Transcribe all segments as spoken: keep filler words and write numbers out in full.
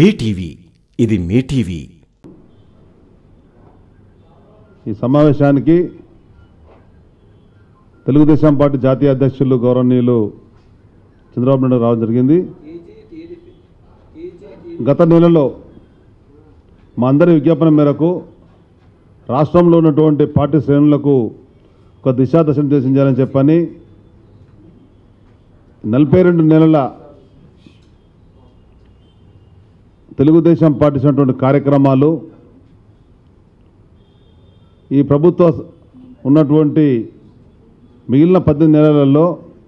BTV ఇది మీ TV. ఈ సమావేశానికి తెలుగుదేశం పార్టీ జాతీయ అధ్యక్షులు గౌరవనీయులు చంద్రబాబు నాయుడు రావడం జరిగింది. గత నెలలో మా అందరి విజ్ఞాపన మేరకు రాష్ట్రంలో ఉన్నటువంటి పార్టీ శ్రేణులకు ఒక దిశాదశ నిర్దేశించాలని చెప్పని నలభై రెండు నెలల తెలుగుదేశం పార్టీ చేసినటువంటి కార్యక్రమాలు ఈ ప్రభుత్వ ఉన్నటువంటి మిగిలిన పద్దెనిమిది నెలలలో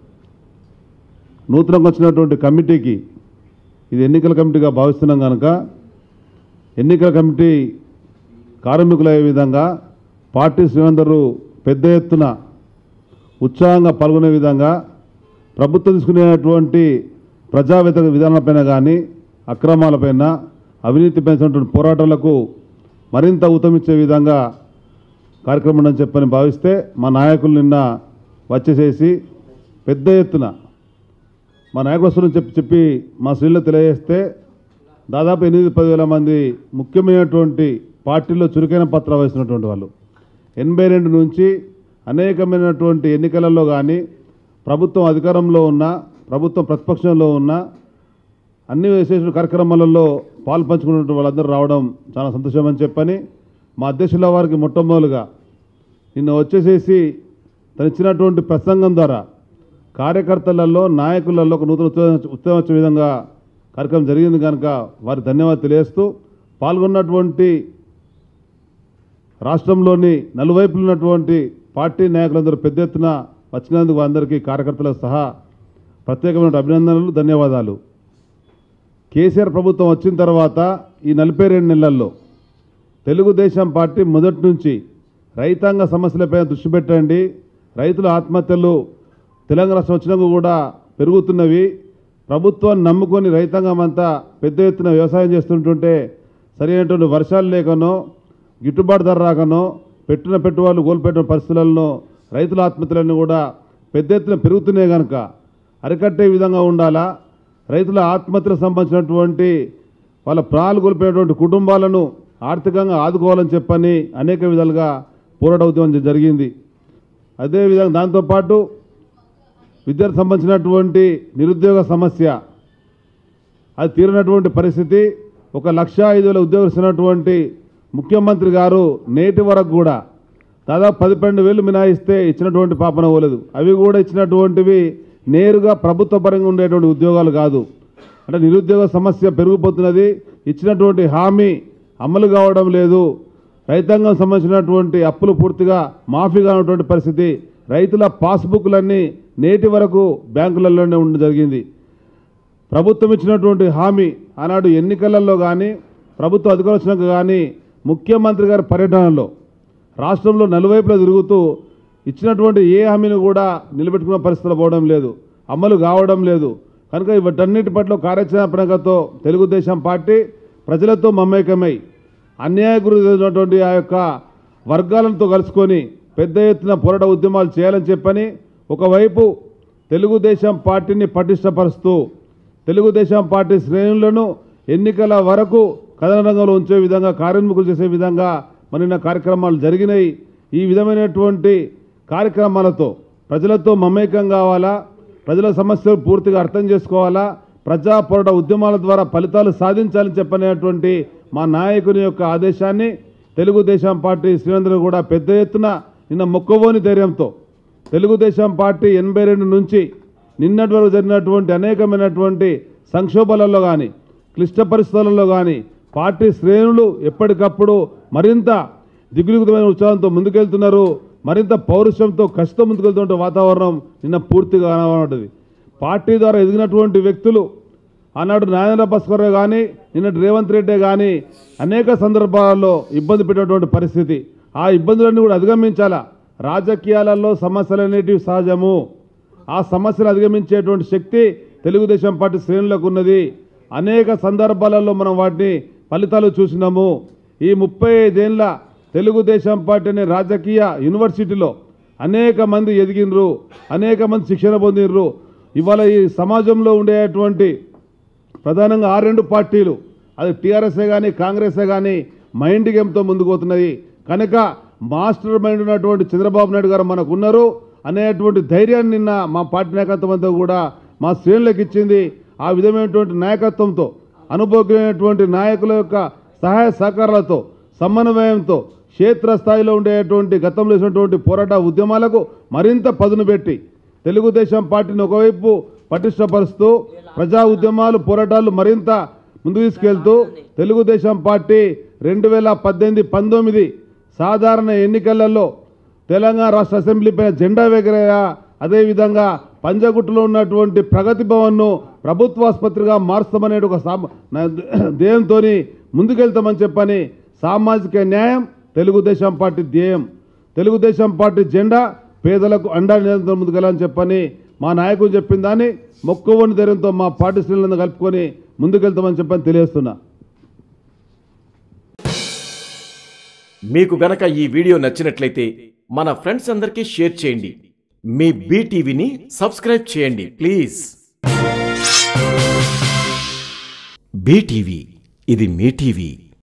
నూతనంగా వచ్చినటువంటి కమిటీకి ఇది ఎన్నికల కమిటీగా భావిస్తున్నాం కనుక ఎన్నికల కమిటీ కార్మికులయ్యే విధంగా పార్టీ శ్రేణులందరూ పెద్ద ఎత్తున ఉత్సాహంగా పాల్గొనే విధంగా ప్రభుత్వం తీసుకునేటువంటి ప్రజా వ్యతిరేక విధానాలపైన కానీ అక్రమాలపైన అవినీతి పెంచినటువంటి పోరాటాలకు మరింత ఊతమిచ్చే విధంగా కార్యక్రమం అని చెప్పని భావిస్తే మా నాయకులు నిన్న వచ్చేసేసి పెద్ద ఎత్తున మా నాయకులు చెప్పి చెప్పి మా శ్రీలో తెలియజేస్తే దాదాపు ఎనిమిది పదివేల మంది ముఖ్యమైనటువంటి పార్టీలో చురుకైన పాత్ర వహిస్తున్నటువంటి వాళ్ళు ఎనభై రెండు నుంచి అనేకమైనటువంటి ఎన్నికలలో కానీ ప్రభుత్వం అధికారంలో ఉన్న ప్రభుత్వం ప్రతిపక్షంలో ఉన్న అన్ని విశేష కార్యక్రమాలలో పాలు పంచుకున్నటువంటి వాళ్ళందరూ రావడం చాలా సంతోషం అని చెప్పని మా అధ్యక్షుల వారికి మొట్టమొదలుగా నిన్న వచ్చేసేసి తను ఇచ్చినటువంటి ప్రసంగం ద్వారా కార్యకర్తలలో నాయకులలో ఒక నూతన ఉత్సాహం వచ్చే విధంగా కార్యక్రమం జరిగింది కనుక వారికి ధన్యవాదాలు తెలియజేస్తూ పాల్గొన్నటువంటి రాష్ట్రంలోని నలువైపులు ఉన్నటువంటి పార్టీ నాయకులందరూ పెద్ద ఎత్తున వచ్చినందుకు అందరికీ కార్యకర్తలకు సహా ప్రత్యేకమైన అభినందనలు, ధన్యవాదాలు. కేసీఆర్ ప్రభుత్వం వచ్చిన తర్వాత ఈ నలభై రెండు నెలల్లో తెలుగుదేశం పార్టీ మొదటి నుంచి రైతాంగ సమస్యలపై దృష్టి పెట్టండి. రైతుల ఆత్మహత్యలు తెలంగాణ రాష్ట్రం వచ్చినాక కూడా పెరుగుతున్నవి. ప్రభుత్వాన్ని నమ్ముకొని రైతాంగం అంతా పెద్ద ఎత్తున వ్యవసాయం చేస్తుంటుంటే సరైనటువంటి వర్షాలు లేకనో గిట్టుబాటు ధర రాకనో పెట్టిన పెట్టుబడులు కోల్పోయిన పరిస్థితులలో రైతుల ఆత్మహత్యలను కూడా పెద్ద ఎత్తున పెరుగుతున్నాయి కనుక అరికట్టే విధంగా ఉండాలా. రైతుల ఆత్మహత్యలకు సంబంధించినటువంటి వాళ్ళ ప్రాణాలు కోల్పోయినటువంటి కుటుంబాలను ఆర్థికంగా ఆదుకోవాలని చెప్పని అనేక విధాలుగా పోరాట ఉద్యమం జరిగింది. అదేవిధంగా దాంతోపాటు విద్యకు సంబంధించినటువంటి నిరుద్యోగ సమస్య అది తీరినటువంటి పరిస్థితి. ఒక లక్ష ఐదు వేల ఉద్యోగస్తున్నటువంటి ముఖ్యమంత్రి గారు నేటి వరకు కూడా దాదాపు పది పన్నెండు వేలు మినాయిస్తే ఇచ్చినటువంటి పాపన పోలేదు. అవి కూడా ఇచ్చినటువంటివి నేరుగా ప్రభుత్వ పరంగా ఉండేటువంటి ఉద్యోగాలు కాదు. అంటే నిరుద్యోగ సమస్య పెరిగిపోతున్నది. ఇచ్చినటువంటి హామీ అమలు కావడం లేదు. రైతాంగం సంబంధించినటువంటి అప్పులు పూర్తిగా మాఫీ కానటువంటి పరిస్థితి. రైతుల పాస్బుక్లన్నీ నేటి వరకు బ్యాంకులలోనే ఉండడం జరిగింది. ప్రభుత్వం ఇచ్చినటువంటి హామీ ఆనాడు ఎన్నికలలో కానీ ప్రభుత్వ అధికారం వచ్చినాక కానీ ముఖ్యమంత్రి గారి పర్యటనలో రాష్ట్రంలో నలువైపులా తిరుగుతూ ఇచ్చినటువంటి ఏ హామీని కూడా నిలబెట్టుకున్న పరిస్థితులు పోవడం లేదు, అమలు కావడం లేదు. కనుక వీటన్నిటి పట్ల కార్యాచరణ ప్రణాళికతో తెలుగుదేశం పార్టీ ప్రజలతో మమేకమై అన్యాయ గురైనటువంటి ఆ యొక్క వర్గాలతో కలుసుకొని పెద్ద ఎత్తున పోరాట ఉద్యమాలు చేయాలని చెప్పని ఒకవైపు తెలుగుదేశం పార్టీని పటిష్టపరుస్తూ తెలుగుదేశం పార్టీ శ్రేణులను ఎన్నికల వరకు కథనరంగంలో ఉంచే విధంగా కార్యముఖులు చేసే విధంగా మన కార్యక్రమాలు జరిగినాయి. ఈ విధమైనటువంటి కార్యక్రమాలతో ప్రజలతో మమేకం కావాలా, ప్రజల సమస్యలు పూర్తిగా అర్థం చేసుకోవాలా, ప్రజా పోరాట ఉద్యమాల ద్వారా ఫలితాలు సాధించాలని చెప్పనేటువంటి మా నాయకుని యొక్క ఆదేశాన్ని తెలుగుదేశం పార్టీ శ్రేణులందరూ కూడా పెద్ద ఎత్తున నిన్న మొక్కవోని ధైర్యంతో తెలుగుదేశం పార్టీ ఎనభై రెండు నుంచి నిన్నటి వరకు జరిగినటువంటి అనేకమైనటువంటి సంక్షోభాలలో కానీ క్లిష్ట పరిస్థితులలో కానీ పార్టీ శ్రేణులు ఎప్పటికప్పుడు మరింత దిగులుగుతమైన ఉత్సాహంతో ముందుకెళ్తున్నారు. మరింత పౌరుషంతో కష్టం ముందుకెళ్తున్న వాతావరణం నిన్న పూర్తిగా కనబడుతుంది. పార్టీ ద్వారా ఎదిగినటువంటి వ్యక్తులు ఆనాడు నారాయణ భాస్కర్ కానీ నిన్నటి రేవంత్ రెడ్డి కానీ అనేక సందర్భాలలో ఇబ్బంది పెట్టినటువంటి పరిస్థితి. ఆ ఇబ్బందులన్నీ కూడా అధిగమించాలా. రాజకీయాలలో సమస్యలు అనేటివి సహజము. ఆ సమస్యలు అధిగమించేటువంటి శక్తి తెలుగుదేశం పార్టీ శ్రేణులకు ఉన్నది. అనేక సందర్భాలలో మనం వాటిని ఫలితాలు చూసినాము. ఈ ముప్పై ఐదేళ్ల తెలుగుదేశం పార్టీ అనే రాజకీయ యూనివర్సిటీలో అనేక మంది ఎదిగినరు, అనేక మంది శిక్షణ పొందినరు. ఇవాళ ఈ సమాజంలో ఉండేటువంటి ప్రధానంగా ఆ రెండు పార్టీలు అది టీఆర్ఎస్ఏ కానీ కాంగ్రెసే కానీ మైండ్ గేమ్తో ముందుకు పోతున్నది. కనుక మాస్టర్ మైండ్ ఉన్నటువంటి చంద్రబాబు నాయుడు గారు మనకు ఉన్నారు అనేటువంటి ధైర్యాన్ని నిన్న మా పార్టీ నాయకత్వం అంతా కూడా మా శ్రేణులకు ఇచ్చింది. ఆ విధమైనటువంటి నాయకత్వంతో అనుభవమైనటువంటి నాయకుల యొక్క సహాయ సహకారాలతో సమన్వయంతో క్షేత్రస్థాయిలో ఉండేటువంటి గతంలో చేసినటువంటి పోరాట ఉద్యమాలకు మరింత పదును పెట్టి తెలుగుదేశం పార్టీని ఒకవైపు పటిష్టపరుస్తూ ప్రజా ఉద్యమాలు పోరాటాలు మరింత ముందుకు తీసుకెళ్తూ తెలుగుదేశం పార్టీ రెండు వేల పద్దెనిమిది పంతొమ్మిది సాధారణ ఎన్నికలలో తెలంగాణ రాష్ట్ర అసెంబ్లీపై జెండా ఎగరేయ, అదేవిధంగా పంజగుట్టులో ఉన్నటువంటి ప్రగతి భవన్ను ప్రభుత్వ ఆసుపత్రిగా మారుస్తామనే ఒక ధ్యేయంతో ముందుకెళ్తామని చెప్పని సామాజిక న్యాయం తెలుగుదేశం పార్టీ ధ్యేయం. తెలుగుదేశం పార్టీ జెండా పేదలకు అండా నిరంతరం ముందుకెళ్ళాలని చెప్పని మా నాయకులు చెప్పిన దాన్ని మొక్కువని ధైర్యంతో మా పార్టీ శ్రేణులను కలుపుకొని ముందుకెళ్తామని చెప్పని తెలియజేస్తున్నా. మీకు గనక ఈ వీడియో నచ్చినట్లయితే మన ఫ్రెండ్స్ అందరికీ షేర్ చేయండి. మీ బీటీవీని సబ్స్క్రైబ్ చేయండి ప్లీజ్. బీటీవీ, ఇది మీ టీవీ.